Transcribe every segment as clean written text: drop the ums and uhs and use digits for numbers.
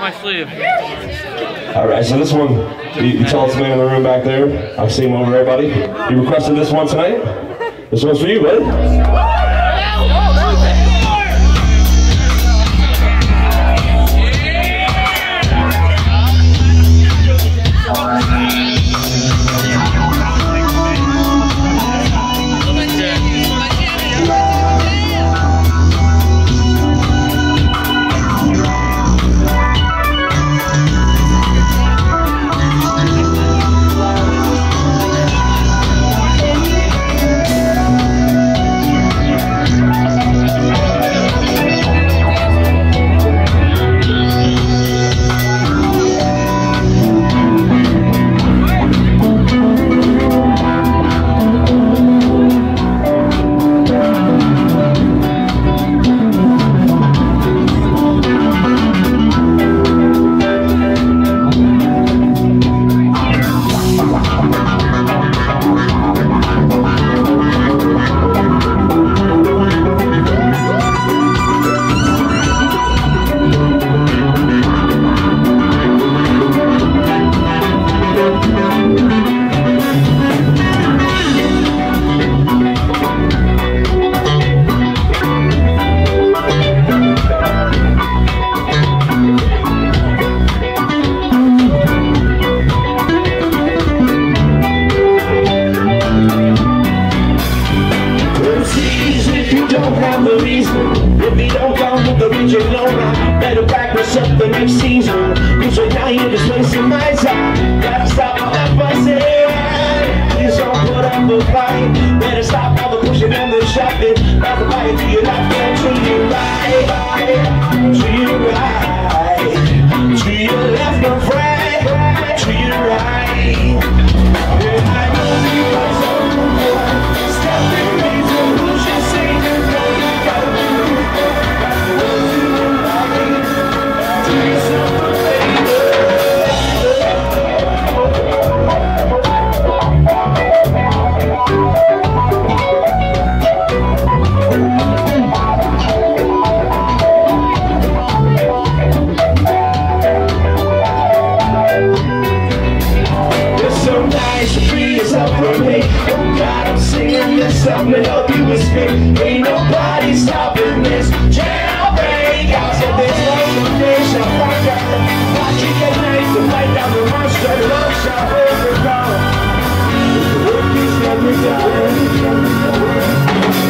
my sleeve. All right, so this one, you tell us, man in the room back there. I've seen him over everybody. You requested this one tonight. This one's for you, buddy. If you don't come with the regional round, better practice up the next season. Cause right now you're just wasting my time. Gotta stop all that fussing. Please don't put up a fight. Better stop all the pushing and the shopping. Not the fight to your left and to your right. To your right. To your left, my friend. To your right. And I know you are so good. Step in me to lose your singer. I'm gonna help you escape. Ain't nobody stopping this jailbreak. I said there's no foundation. Watch out, watch it get nice and fight down the monster. Love shall overcome. The work is never done.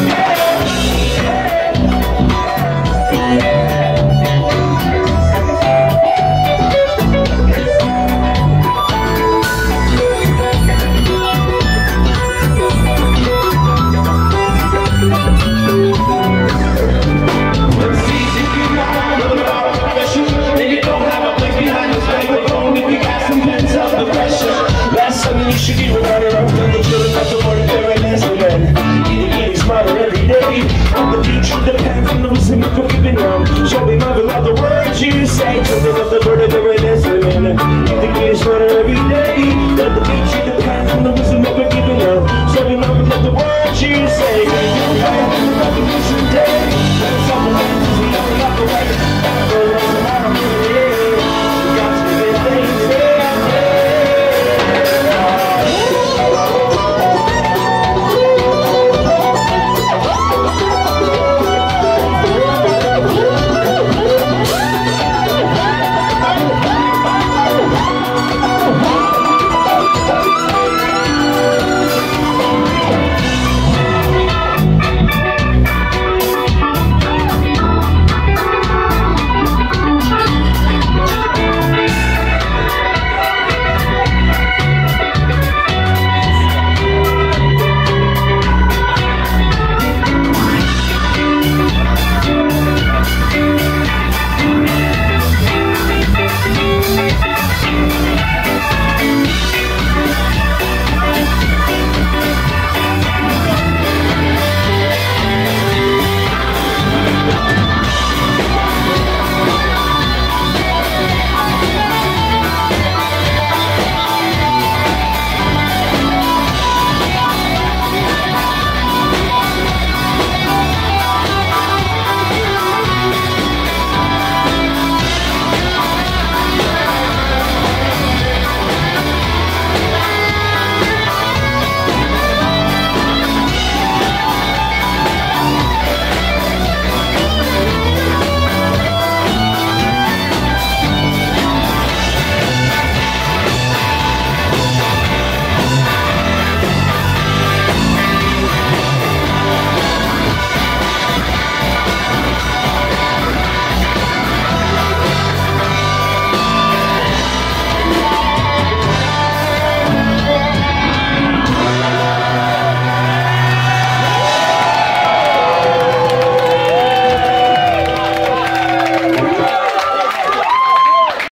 You should be running around with the children of the morning, very listening. Getting smarter every day. On the future depends on the wisdom you could give them. Show me mother of the words you say. Children of the bird, very listening. Getting smarter every day. On the future depends on the wisdom you could give them. Show me mother of the words you say.